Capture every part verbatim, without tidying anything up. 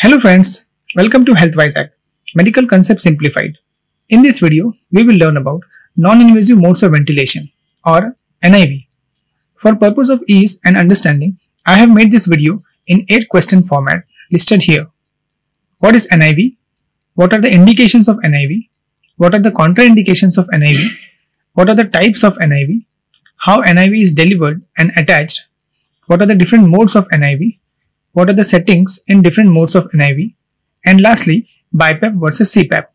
Hello friends, welcome to Health Wizac-Medical Concepts Simplified. In this video, we will learn about non-invasive modes of ventilation or N I V. For purpose of ease and understanding, I have made this video in eight question format listed here. What is N I V? What are the indications of N I V? What are the contraindications of N I V? What are the types of N I V? How N I V is delivered and attached? What are the different modes of N I V? What are the settings in different modes of N I V? And lastly, B I PAP versus C PAP.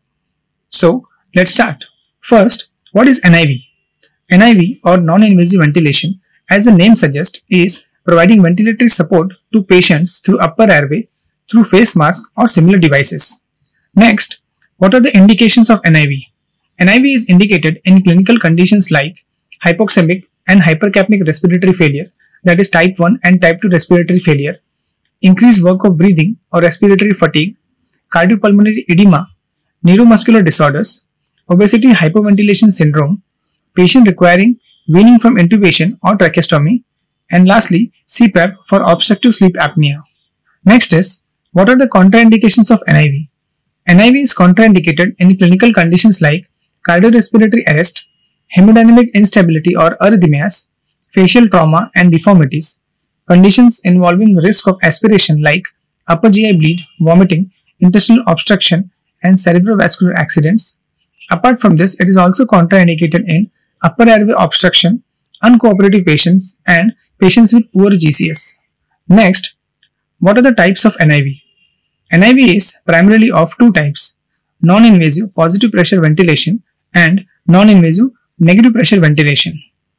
So, let's start. First, what is N I V? N I V or non-invasive ventilation, as the name suggests, is providing ventilatory support to patients through upper airway through face mask or similar devices. Next, what are the indications of N I V? N I V is indicated in clinical conditions like hypoxemic and hypercapnic respiratory failure, that is type one and type two respiratory failure, increased work of breathing or respiratory fatigue, cardiopulmonary edema, neuromuscular disorders, obesity hypoventilation syndrome, patient requiring weaning from intubation or tracheostomy, and lastly, C PAP for obstructive sleep apnea. Next is, what are the contraindications of N I V? N I V is contraindicated in clinical conditions like cardiorespiratory arrest, hemodynamic instability or arrhythmias, facial trauma and deformities, conditions involving risk of aspiration like upper G I bleed, vomiting, intestinal obstruction, and cerebrovascular accidents. Apart from this, it is also contraindicated in upper airway obstruction, uncooperative patients, and patients with poor G C S. Next, what are the types of N I V? N I V is primarily of two types: non-invasive positive pressure ventilation and non-invasive negative pressure ventilation.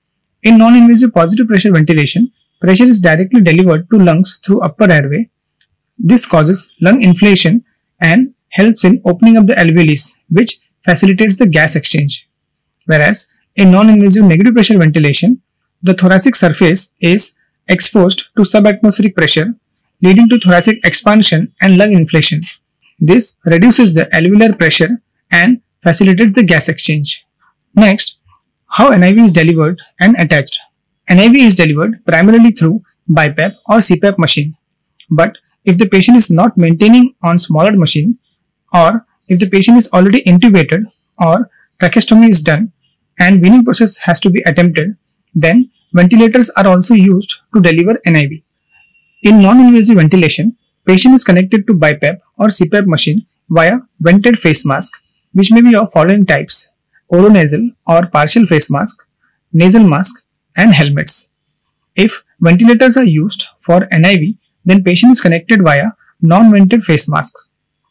In non-invasive positive pressure ventilation, pressure is directly delivered to lungs through upper airway. This causes lung inflation and helps in opening up the alveoli, which facilitates the gas exchange. Whereas in non-invasive negative pressure ventilation, the thoracic surface is exposed to subatmospheric pressure, leading to thoracic expansion and lung inflation. This reduces the alveolar pressure and facilitates the gas exchange. Next, how N I V is delivered and attached. N I V is delivered primarily through B I PAP or C PAP machine. But if the patient is not maintaining on smaller machine, or if the patient is already intubated or tracheostomy is done and weaning process has to be attempted, then ventilators are also used to deliver N I V. In non-invasive ventilation, patient is connected to B I PAP or C PAP machine via vented face mask, which may be of following types: oronasal or partial face mask, nasal mask, and helmets. If ventilators are used for N I V, then patient is connected via non-vented face masks.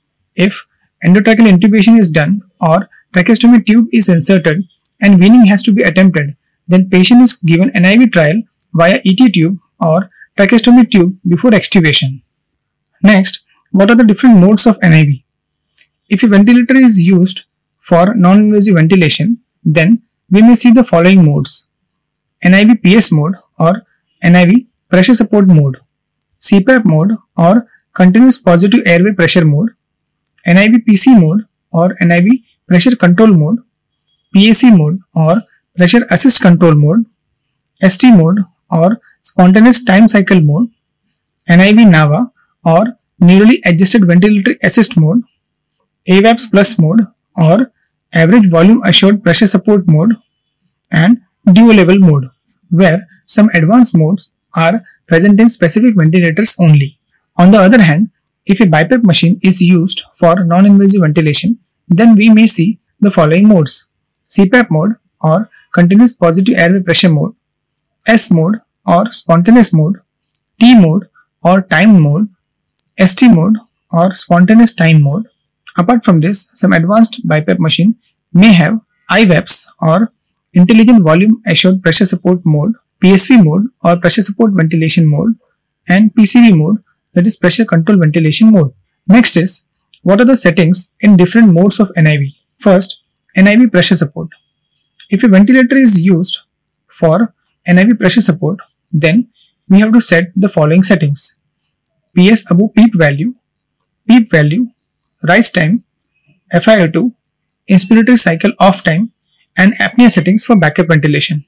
If endotracheal intubation is done or tracheostomy tube is inserted and weaning has to be attempted, then patient is given N I V trial via E T tube or tracheostomy tube before extubation. Next, what are the different modes of N I V? If a ventilator is used for non-invasive ventilation, then we may see the following modes: N I V P S mode or N I V pressure support mode, C PAP mode or continuous positive airway pressure mode, N I V P C mode or N I V pressure control mode, P A C mode or pressure assist control mode, S T mode or spontaneous time cycle mode, N I V-NAVA or neurally adjusted ventilatory assist mode, AVAPS plus mode or average volume assured pressure support mode, and duo-level mode, where some advanced modes are present in specific ventilators only. On the other hand, if a B I PAP machine is used for non-invasive ventilation, then we may see the following modes: C PAP mode or continuous positive airway pressure mode, S mode or spontaneous mode, T mode or time mode, S T mode or spontaneous time mode. Apart from this, some advanced B I PAP machine may have I VAPS or Intelligent Volume Assured Pressure Support Mode, P S V mode or Pressure Support Ventilation Mode, and P C V mode, that is Pressure Control Ventilation Mode. Next is, what are the settings in different modes of N I V? First, N I V pressure support. If a ventilator is used for N I V pressure support, then we have to set the following settings: P S above PEEP value, PEEP value, rise time, F i O two, inspiratory cycle off time, and apnea settings for backup ventilation.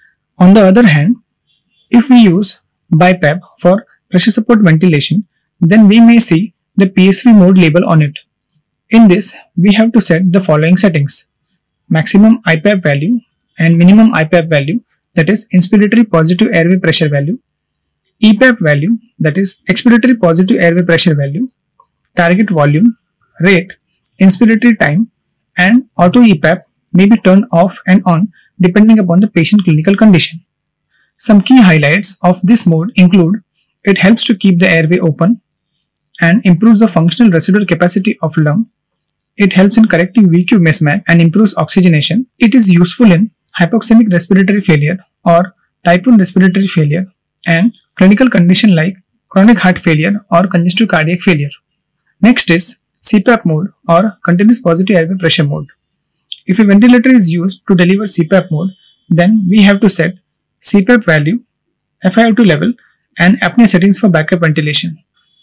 On the other hand, if we use B I PAP for pressure support ventilation, then we may see the P S V mode label on it. In this, we have to set the following settings: maximum I P A P value and minimum I P A P value, that is inspiratory positive airway pressure value, E P A P value, that is expiratory positive airway pressure value, target volume, rate, inspiratory time, and auto E P A P may be turned off and on depending upon the patient clinical condition. Some key highlights of this mode include: it helps to keep the airway open and improves the functional residual capacity of lung. It helps in correcting V Q mismatch and improves oxygenation. It is useful in hypoxemic respiratory failure or type one respiratory failure and clinical condition like chronic heart failure or congestive cardiac failure. Next is C PAP mode or continuous positive airway pressure mode. If a ventilator is used to deliver C PAP mode, then we have to set C PAP value, F i O two level, and apnea settings for backup ventilation.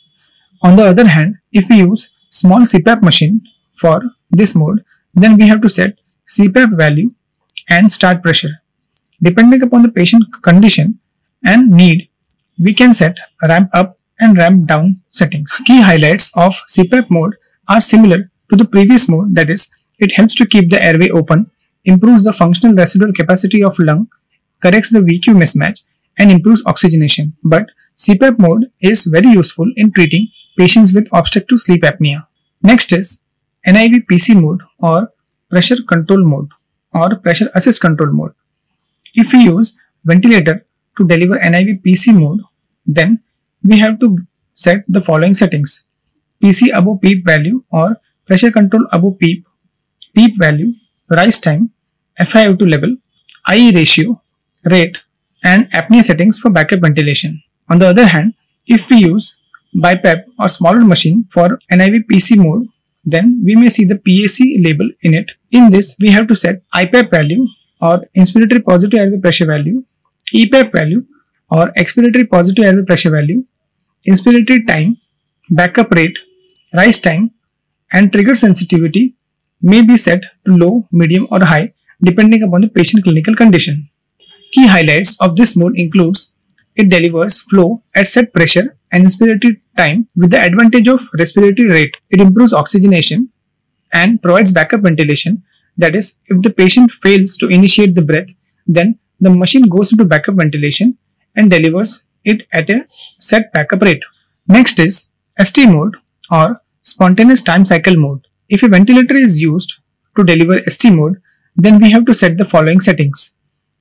On the other hand, if we use small C PAP machine for this mode, then we have to set C PAP value and start pressure. Depending upon the patient condition and need, we can set ramp up and ramp down settings. Key highlights of C PAP mode are similar to the previous mode, that is, it helps to keep the airway open, improves the functional residual capacity of lung, corrects the V Q mismatch, and improves oxygenation. But C PAP mode is very useful in treating patients with obstructive sleep apnea. Next is N I V P C mode or pressure control mode or pressure assist control mode. If we use ventilator to deliver N I V P C mode, then we have to set the following settings: P C above PEEP value or pressure control above PEEP, PEEP value, rise time, F i O two level, I E ratio, rate, and apnea settings for backup ventilation. On the other hand, if we use BIPAP or smaller machine for N I V P C mode, then we may see the P A C label in it. In this, we have to set I P A P value or inspiratory positive airway pressure value, E P A P value or expiratory positive airway pressure value, inspiratory time, backup rate, rise time, and trigger sensitivity may be set to low, medium, or high depending upon the patient clinical condition. Key highlights of this mode includes: it delivers flow at set pressure and inspiratory time with the advantage of respiratory rate. It improves oxygenation and provides backup ventilation. That is, if the patient fails to initiate the breath, then the machine goes into backup ventilation and delivers it at a set backup rate. Next is S T mode or spontaneous time cycle mode. If a ventilator is used to deliver S T mode, then we have to set the following settings: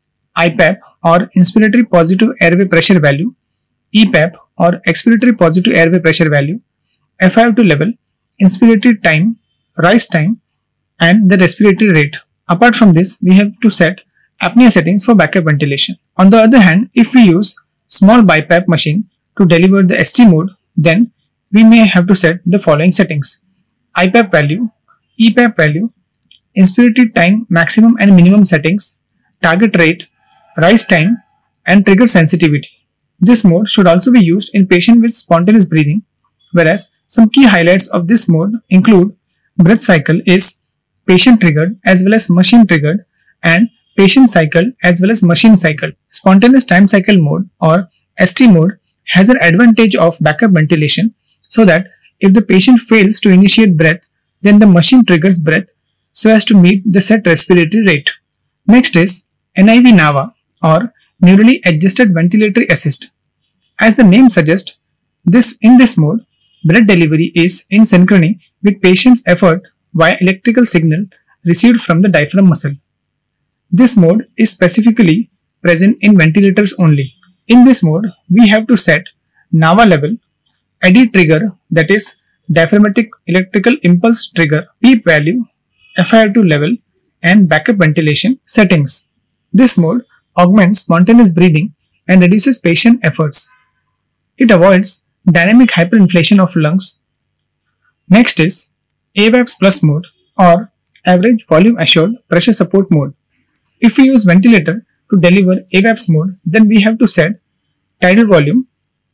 I P A P or inspiratory positive airway pressure value, E P A P or expiratory positive airway pressure value, F i O two level, inspiratory time, rise time, and the respiratory rate. Apart from this, we have to set apnea settings for backup ventilation. On the other hand, if we use small BIPAP machine to deliver the S T mode, then we may have to set the following settings: I P A P value, E P A P value, inspiratory time maximum and minimum settings, target rate, rise time, and trigger sensitivity. This mode should also be used in patients with spontaneous breathing, whereas some key highlights of this mode include: breath cycle is patient triggered as well as machine triggered, and patient cycle as well as machine cycle. Spontaneous time cycle mode or S T mode has an advantage of backup ventilation, so that if the patient fails to initiate breath, then the machine triggers breath so as to meet the set respiratory rate. Next is N I V-NAVA or neurally adjusted ventilatory assist. As the name suggests, this in this mode, breath delivery is in synchrony with patient's effort via electrical signal received from the diaphragm muscle. This mode is specifically present in ventilators only. In this mode, we have to set NAVA level, eddy trigger, that is diaphragmatic electrical impulse trigger, PEEP value, F i O two level, and backup ventilation settings. This mode augments spontaneous breathing and reduces patient efforts. It avoids dynamic hyperinflation of lungs. Next is AVAPS plus mode or average volume assured pressure support mode. If we use ventilator to deliver AVAPS mode, then we have to set tidal volume,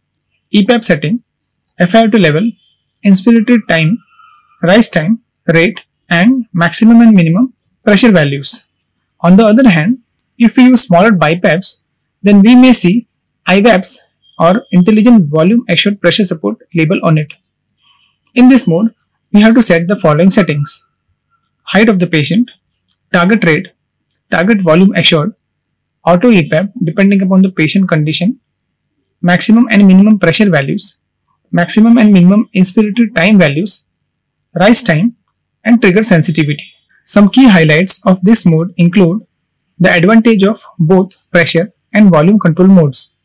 E P A P setting, F i O two level, inspiratory time, rise time, rate, and maximum and minimum pressure values. On the other hand, if we use smaller BIPAPs, then we may see I VAPS or intelligent volume assured pressure support label on it. In this mode, we have to set the following settings: height of the patient, target rate, target volume assured, auto E PAP depending upon the patient condition, maximum and minimum pressure values, maximum and minimum inspiratory time values, rise time, and trigger sensitivity. Some key highlights of this mode include the advantage of both pressure and volume control modes.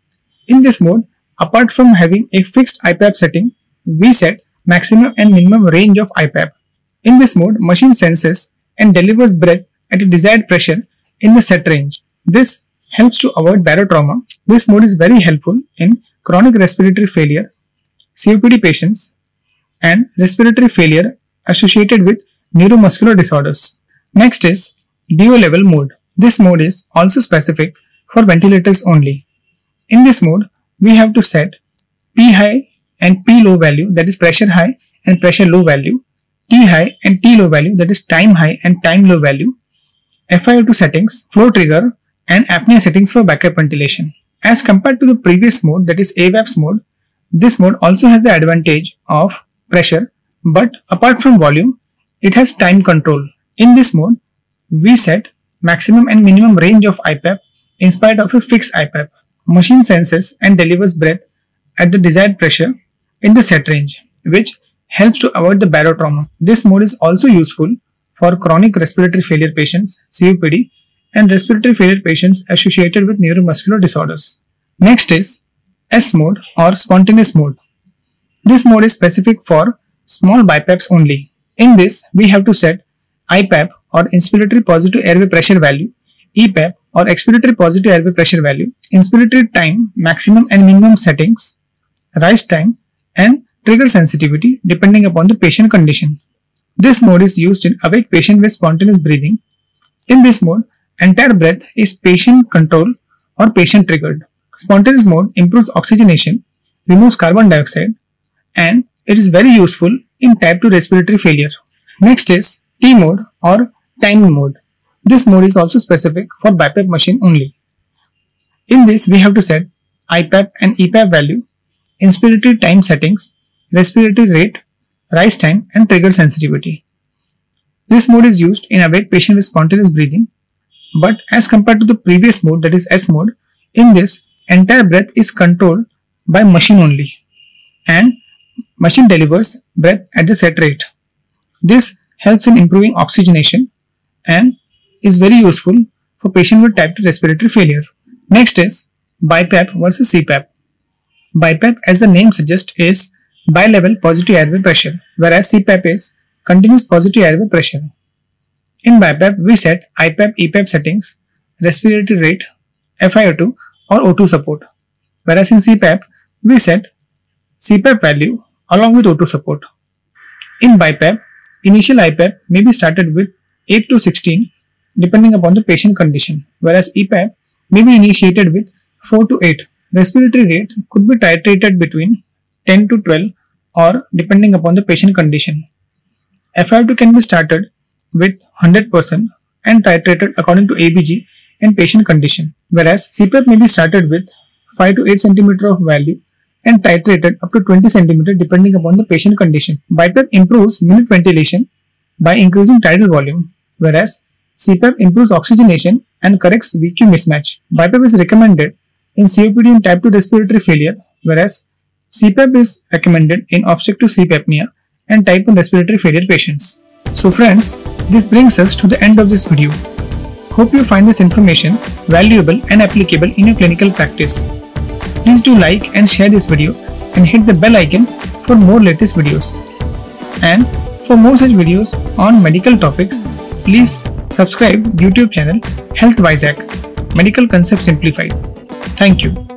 In this mode, apart from having a fixed I PAP setting, we set maximum and minimum range of I PAP. In this mode, machine senses and delivers breath at a desired pressure in the set range. This helps to avoid barotrauma. This mode is very helpful in chronic respiratory failure, C O P D patients, and respiratory failure associated with neuromuscular disorders. Next is duo-level mode. This mode is also specific for ventilators only. In this mode, we have to set P high and P low value, that is pressure high and pressure low value, T high and T low value, that is time high and time low value, F I O two settings, flow trigger, and apnea settings for backup ventilation. As compared to the previous mode, that is AVAPS mode, this mode also has the advantage of pressure, but apart from volume, it has time control. In this mode, we set maximum and minimum range of I PAP in spite of a fixed I PAP. Machine senses and delivers breath at the desired pressure in the set range, which helps to avoid the barotrauma. This mode is also useful for chronic respiratory failure patients, C O P D, and respiratory failure patients associated with neuromuscular disorders. Next is S mode or spontaneous mode. This mode is specific for small BIPAPs only. In this, we have to set I PAP or inspiratory positive airway pressure value, E PAP or expiratory positive airway pressure value, inspiratory time, maximum and minimum settings, rise time, and trigger sensitivity depending upon the patient condition. This mode is used in awake patient with spontaneous breathing. In this mode, entire breath is patient controlled or patient triggered. Spontaneous mode improves oxygenation, removes carbon dioxide, and it is very useful in type two respiratory failure. Next is T mode or time mode. This mode is also specific for BIPAP machine only. In this, we have to set I PAP and E PAP value, inspiratory time settings, respiratory rate, rise time, and trigger sensitivity. This mode is used in awake patient with spontaneous breathing, but as compared to the previous mode, that is S mode, in this entire breath is controlled by machine only, and machine delivers breath at the set rate. This helps in improving oxygenation and is very useful for patient with type two respiratory failure. Next is BIPAP versus C PAP. BIPAP, as the name suggests, is bi-level positive airway pressure, whereas C PAP is continuous positive airway pressure. In BIPAP, we set I PAP, E PAP settings, respiratory rate, F I O two or O two support, whereas in C PAP, we set C PAP value along with O two support. In BIPAP, initial I PAP may be started with eight to sixteen depending upon the patient condition, whereas E PAP may be initiated with four to eight. Respiratory rate could be titrated between ten to twelve or depending upon the patient condition. F I O two can be started with one hundred percent and titrated according to A B G and patient condition, whereas C PAP may be started with five to eight centimeters of value and titrated up to twenty centimeters depending upon the patient condition. BIPAP improves minute ventilation by increasing tidal volume, whereas C PAP improves oxygenation and corrects V Q mismatch. BIPAP is recommended in C O P D and type two respiratory failure, whereas C PAP is recommended in obstructive sleep apnea and type one respiratory failure patients. So friends, this brings us to the end of this video. Hope you find this information valuable and applicable in your clinical practice. Please do like and share this video and hit the bell icon for more latest videos. And for more such videos on medical topics, please subscribe YouTube channel Health Wizac Medical Concepts Simplified. Thank you.